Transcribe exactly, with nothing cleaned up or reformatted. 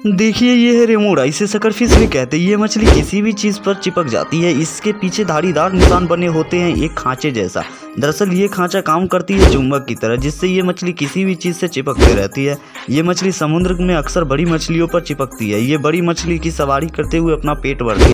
देखिए ये है रेमोरा, इसे सकरफिश भी कहते हैं। ये मछली किसी भी चीज़ पर चिपक जाती है। इसके पीछे धारीदार निशान बने होते हैं, एक खांचे जैसा। दरअसल ये खांचा काम करती है चुंबक की तरह, जिससे ये मछली किसी भी चीज़ से चिपकते रहती है। ये मछली समुद्र में अक्सर बड़ी मछलियों पर चिपकती है। ये बड़ी मछली की सवारी करते हुए अपना पेट भरती है।